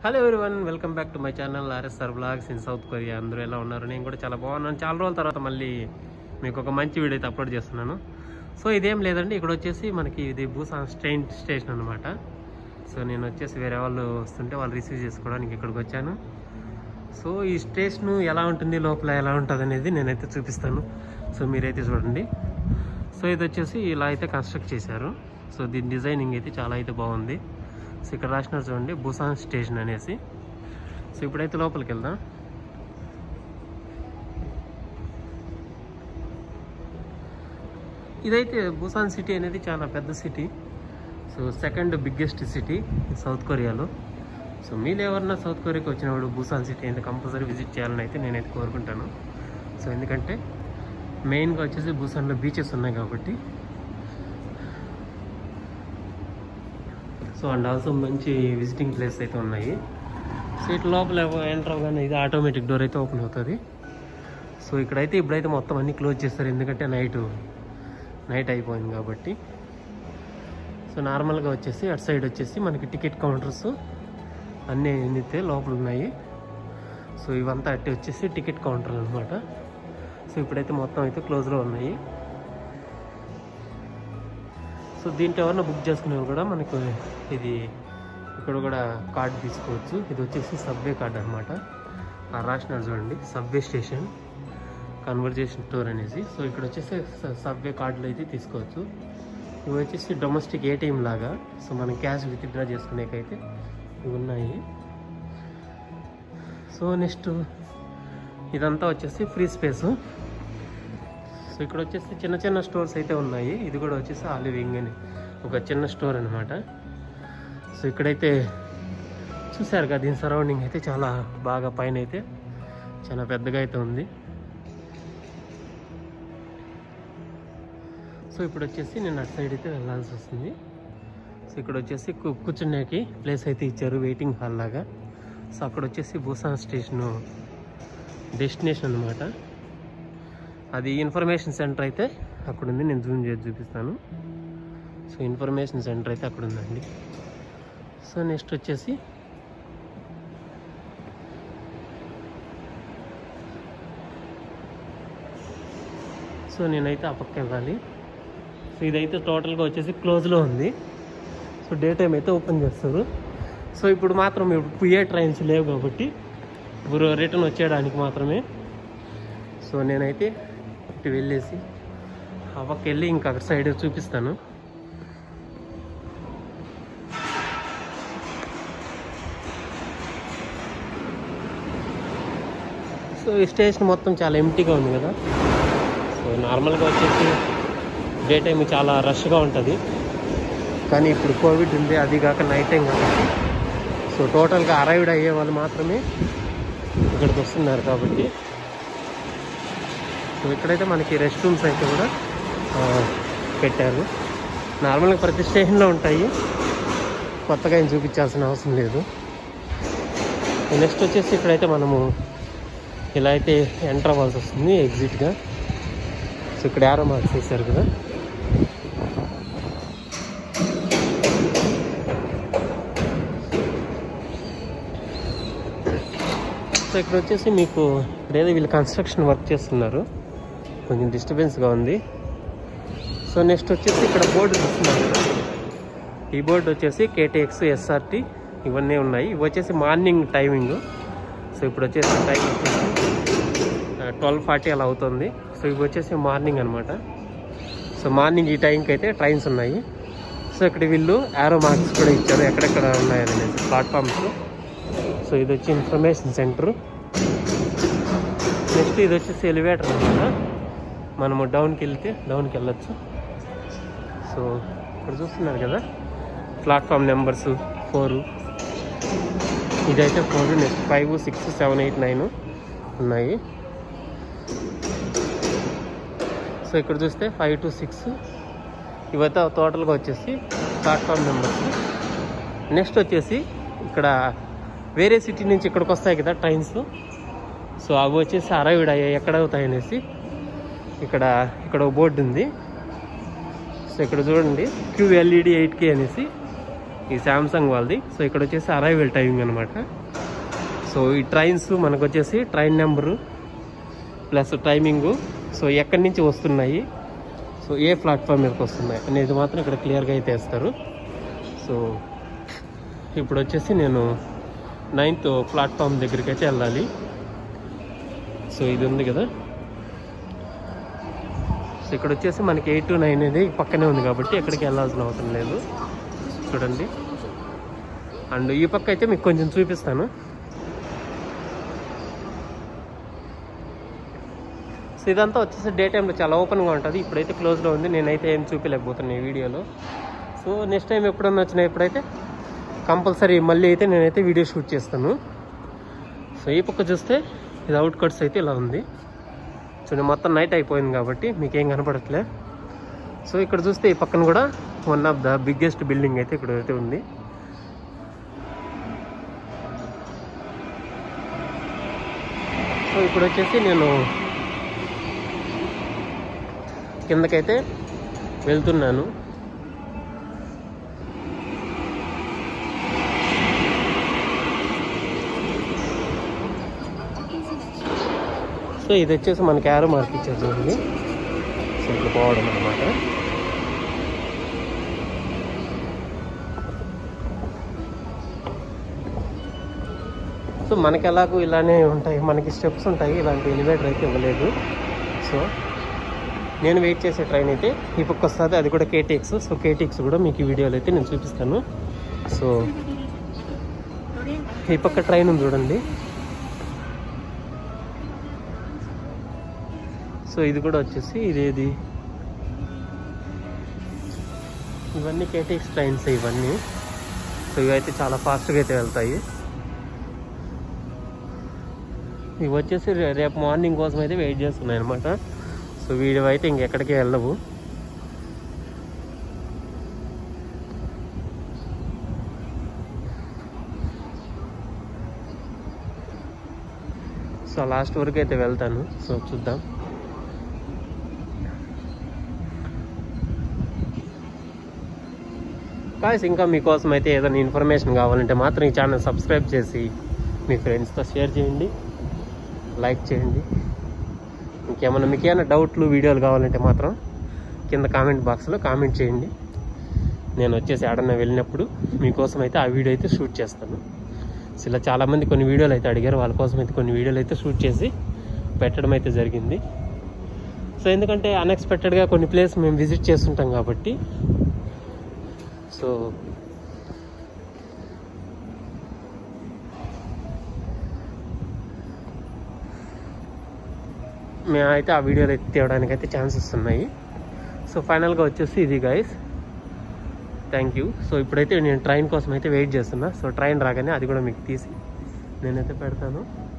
Hello everyone, welcome back to my channel RSR blogs in South Korea. అందరూ ఎలా ఉన్నారు? నేను కూడా చాలా బాగున్నాను. చాలా రోజుల తర్వాత మళ్ళీ మీకు ఒక మంచి వీడియో అయితే అప్లోడ్ చేస్తున్నాను. సో ఇదేం లేదండి, ఇక్కడ వచ్చేసి మనకి ఇది బూసాన్ ట్రైన్ స్టేషన్ అనమాట. సో నేను వచ్చేసి వేరే వాళ్ళు వస్తుంటే వాళ్ళు రిసీవ్ చేసుకోవడానికి ఇక్కడికి వచ్చాను. సో ఈ స్టేషన్ ఎలా ఉంటుంది, లోపల ఎలా ఉంటుంది అనేది నేనైతే చూపిస్తాను. సో మీరైతే చూడండి. సో ఇది వచ్చేసి ఇలా అయితే కన్స్ట్రక్ట్ చేశారు. సో దీని డిజైనింగ్ అయితే చాలా అయితే బాగుంది. సో ఇక్కడ రాసినారు చూడండి, బూసాన్ స్టేషన్ అనేసి. సో ఇప్పుడైతే లోపలికి వెళ్దాం. ఇదైతే బూసాన్ సిటీ అనేది చాలా పెద్ద city. So second biggest city South కొరియాలో. సో మీరు ఎవరన్నా సౌత్ కొరియాకి వచ్చినప్పుడు బూసాన్ సిటీ అయితే కంపల్సరీ విజిట్ చేయాలని అయితే నేనైతే కోరుకుంటాను. సో ఎందుకంటే మెయిన్గా వచ్చేసి బూసాన్లో బీచెస్ ఉన్నాయి కాబట్టి. సో అండ్ ఆల్సో మంచి విజిటింగ్ ప్లేస్ అయితే ఉన్నాయి. సో ఇట్లా లోపల ఎంటర్ అవగానే ఇది ఆటోమేటిక్ డోర్ అయితే ఓపెన్ అవుతుంది. సో ఇప్పుడైతే మొత్తం అన్నీ క్లోజ్ చేస్తారు, ఎందుకంటే నైట్ అయిపోయింది కాబట్టి. సో నార్మల్గా వచ్చేసి అటు సైడ్ వచ్చేసి మనకి టికెట్ కౌంటర్స్ అన్నీ అయితే లోపల ఉన్నాయి. సో ఇవంతా అట్టి వచ్చేసి టికెట్ కౌంటర్లు అనమాట. సో ఇప్పుడైతే మొత్తం అయితే క్లోజ్లో ఉన్నాయి. సో దీంట్లో ఎవరైనా బుక్ చేసుకునేవి కూడా మనకు ఇది ఇక్కడ కూడా కార్డు తీసుకోవచ్చు. ఇది వచ్చేసి సబ్వే కార్డు అనమాట. ఆ రాసినారు చూడండి, సబ్వే స్టేషన్ కన్వర్జేషన్ టూర్ అనేసి. సో ఇక్కడ వచ్చేసి సబ్వే కార్డులు అయితే తీసుకోవచ్చు. ఇవి వచ్చేసి డొమెస్టిక్ ఏటీఎం లాగా. సో మనం క్యాష్ విత్డ్రా చేసుకునేకైతే ఇవి ఉన్నాయి. సో నెక్స్ట్ ఇదంతా వచ్చేసి ఫ్రీ స్పేసు. సో ఇక్కడ వచ్చేసి చిన్న చిన్న స్టోర్స్ అయితే ఉన్నాయి. ఇది కూడా వచ్చేసి ఆలివింగ్ అని ఒక చిన్న స్టోర్ అనమాట. సో ఇక్కడైతే చూసారు కదా, దీని సరౌండింగ్ అయితే చాలా బాగా పైన అయితే చాలా పెద్దగా అయితే ఉంది. సో ఇప్పుడు వచ్చేసి నేను అటు సైడ్ అయితే వెళ్ళాల్సి వస్తుంది. సో ఇక్కడ వచ్చేసి కూర్చునేకి ప్లేస్ అయితే ఇచ్చారు, వెయిటింగ్ హాల్ లాగా. సో అక్కడ వచ్చేసి బూసాన్ స్టేషను డెస్టినేషన్ అనమాట. అది ఇన్ఫర్మేషన్ సెంటర్ అయితే అక్కడ ఉంది. నేను జూమ్ చేసి చూపిస్తాను. సో ఇన్ఫర్మేషన్ సెంటర్ అయితే అక్కడ ఉందండి. సో నెక్స్ట్ వచ్చేసి సో నేనైతే ఆ పక్క వెళ్ళాలి. సో ఇదైతే టోటల్గా వచ్చేసి క్లోజ్లో ఉంది. సో డే టైం అయితే ఓపెన్ చేస్తారు. సో ఇప్పుడు మాత్రం ఏ ట్రైన్స్ లేవు కాబట్టి ఇప్పుడు రిటర్న్ వచ్చేయడానికి మాత్రమే. సో నేనైతే ఇటు వెళ్ళేసి ఆ పక్క వెళ్ళి ఇంకా అక్కడ సైడ్ చూపిస్తాను. సో ఈ స్టేషన్ మొత్తం చాలా ఎంటీగా ఉంది కదా. సో నార్మల్గా వచ్చేసి డే టైం చాలా రష్గా ఉంటుంది, కానీ ఇప్పుడు కోవిడ్ ఉంది, అది కాక నైట్ టైం కాబట్టి. సో టోటల్గా అరైవ్డ్ అయ్యే వాళ్ళు మాత్రమే ఇక్కడికి వస్తున్నారు కాబట్టి. సో ఇక్కడైతే మనకి రెస్ట్ రూమ్స్ అయితే కూడా పెట్టారు. నార్మల్గా ప్రతి స్టేషన్లో ఉంటాయి, కొత్తగా ఏం చూపించాల్సిన అవసరం లేదు. నెక్స్ట్ వచ్చేసి ఇక్కడైతే మనము ఇలా అయితే ఎంటర్ అవ్వాల్సి వస్తుంది ఎగ్జిట్గా. సో ఇక్కడ యారో మార్క్స్ వేశారు కదా. సో ఇక్కడ వచ్చేసి మీకు ఇక్కడేదో వీళ్ళు కన్స్ట్రక్షన్ వర్క్ చేస్తున్నారు, కొంచెం డిస్టర్బెన్స్గా ఉంది. సో నెక్స్ట్ వచ్చేసి ఇక్కడ బోర్డు చూస్తున్నారు కదా, ఈ బోర్డు వచ్చేసి KTX, SRT ఇవన్నీ ఉన్నాయి. ఇవి వచ్చేసి మార్నింగ్ టైమింగ్. సో ఇప్పుడు వచ్చేసి టైం వచ్చేసి 12:40 అలా అవుతుంది. సో ఇవి వచ్చేసి మార్నింగ్ అనమాట. సో మార్నింగ్ ఈ టైంకి అయితే ట్రైన్స్ ఉన్నాయి. సో ఇక్కడ వీళ్ళు యారో మార్క్స్ కూడా ఇచ్చారు ఎక్కడెక్కడ ఉన్నాయనేసి ప్లాట్ఫామ్స్. సో ఇది వచ్చి ఇన్ఫర్మేషన్ సెంటర్. నెక్స్ట్ ఇది వచ్చేసి ఎలివేటర్ అనమాట. మనము డౌన్కి వెళ్ళొచ్చు. సో ఇక్కడ చూస్తున్నారు కదా, ప్లాట్ఫామ్ నెంబర్స్ 4, ఇదైతే 4, నెక్స్ట్ 5, 6, 7, 8, 9 ఉన్నాయి. సో ఇక్కడ చూస్తే 5 to 6 ఇవైతే టోటల్గా వచ్చేసి ప్లాట్ఫామ్ నెంబర్స్. నెక్స్ట్ వచ్చేసి ఇక్కడ వేరే సిటీ నుంచి ఇక్కడికి వస్తాయి కదా ట్రైన్స్. సో అవి వచ్చేసి అరైవ్డ్ అయ్యాయి, ఎక్కడ అవుతాయి అనేసి ఇక్కడ బోర్డు ఉంది. సో ఇక్కడ చూడండి, QLED 8K అనేసి ఈ శాంసంగ్ వాళ్ళది. సో ఇక్కడ వచ్చేసి అరైవల్ టైమింగ్ అనమాట. సో ఈ ట్రైన్స్ మనకు వచ్చేసి train number plus timing, so ఎక్కడి నుంచి వస్తున్నాయి, సో ఏ ప్లాట్ఫామ్ మీదకి వస్తున్నాయి అనేది మాత్రం ఇక్కడ క్లియర్గా అయితే వేస్తారు. సో ఇప్పుడు వచ్చేసి నేను 9th ప్లాట్ఫామ్ దగ్గరికి అయితే వెళ్ళాలి. సో ఇది ఉంది కదా, సో ఇక్కడ వచ్చేసి మనకి 8 to 9 అనేది పక్కనే ఉంది కాబట్టి ఎక్కడికి వెళ్ళాల్సిన అవసరం లేదు. చూడండి, అండ్ ఈ పక్క అయితే మీకు కొంచెం చూపిస్తాను. సో ఇదంతా వచ్చేసి డే టైంలో చాలా ఓపెన్గా ఉంటుంది. ఇప్పుడైతే క్లోజ్లో ఉంది, నేనైతే ఏం చూపించలేకపోతున్నాను ఈ వీడియోలో. సో నెక్స్ట్ టైం ఎప్పుడన్నా వచ్చినా ఇప్పుడైతే కంపల్సరీ మళ్ళీ అయితే నేనైతే వీడియో షూట్ చేస్తాను. సో ఈ పక్క చూస్తే ఇది అవుట్ కట్స్ అయితే ఇలా ఉంది. చూడండి, మొత్తం నైట్ అయిపోయింది కాబట్టి మీకేం కనపడట్లే. సో ఇక్కడ చూస్తే ఈ పక్కన కూడా one of the biggest building అయితే ఇక్కడ అయితే ఉంది. సో ఇప్పుడు వచ్చేసి నేను కిందకైతే వెళ్తున్నాను. సో ఇది వచ్చేసి మనకి యారో మార్క్ ఇచ్చారు చూడండి. సో ఇట్లా పోవడం అనమాట. సో మనకి ఎలాగో ఇలానే ఉంటాయి, మనకి స్టెప్స్ ఉంటాయి, ఇలాంటి ఎలివేటర్ అయితే ఇవ్వలేదు. సో నేను వెయిట్ చేసే ట్రైన్ అయితే ఈ పక్క వస్తుంది, అది కూడా కేటీఎక్స్. సో కేటీఎక్స్ కూడా మీకు ఈ వీడియోలో అయితే నేను చూపిస్తాను. సో ఈ పక్క ట్రైన్ ఉంది చూడండి. సో ఇది కూడా వచ్చేసి ఇదేది, ఇవన్నీ కేటీఎక్స్ ట్రైన్స్ ఇవన్నీ. సో ఇవైతే చాలా ఫాస్ట్గా అయితే వెళ్తాయి. ఇవి వచ్చేసి రేపు మార్నింగ్ కోసం అయితే వెయిట్ చేస్తున్నాయి అనమాట. సో వీడియో అయితే ఇంకెక్కడికి వెళ్ళవు. సో లాస్ట్ వరకు అయితే వెళ్తాను. సో చూద్దాం. గాయ్స్, ఇంకా మీకోసం అయితే ఏదైనా ఇన్ఫర్మేషన్ కావాలంటే మాత్రం ఈ ఛానల్ సబ్స్క్రైబ్ చేసి మీ ఫ్రెండ్స్తో షేర్ చేయండి, లైక్ చేయండి. ఇంకేమైనా మీకు ఏమైనా డౌట్లు వీడియోలు కావాలంటే మాత్రం కింద కామెంట్ బాక్స్లో కామెంట్ చేయండి. నేను వచ్చేసి ఎక్కడన్నా వెళ్ళినప్పుడు మీకోసం అయితే ఆ వీడియో అయితే షూట్ చేస్తాను. సో ఇలా చాలామంది కొన్ని వీడియోలు అయితే అడిగారు, వాళ్ళ కోసం అయితే కొన్ని వీడియోలు అయితే షూట్ చేసి పెట్టడం అయితే జరిగింది. సో ఎందుకంటే అన్ఎక్స్పెక్టెడ్గా కొన్ని ప్లేస్ మేము విజిట్ చేస్తుంటాం కాబట్టి. సో మేమైతే ఆ వీడియోలు అయితే తీయడానికి అయితే ఛాన్సెస్ ఉన్నాయి. సో ఫైనల్గా వచ్చేసి ఇది గైస్, థ్యాంక్ యూ. సో ఇప్పుడైతే నేను ట్రైన్ కోసం అయితే వెయిట్ చేస్తున్నా. సో ట్రైన్ రాగానే అది కూడా మీకు తీసి నేనైతే పెడతాను.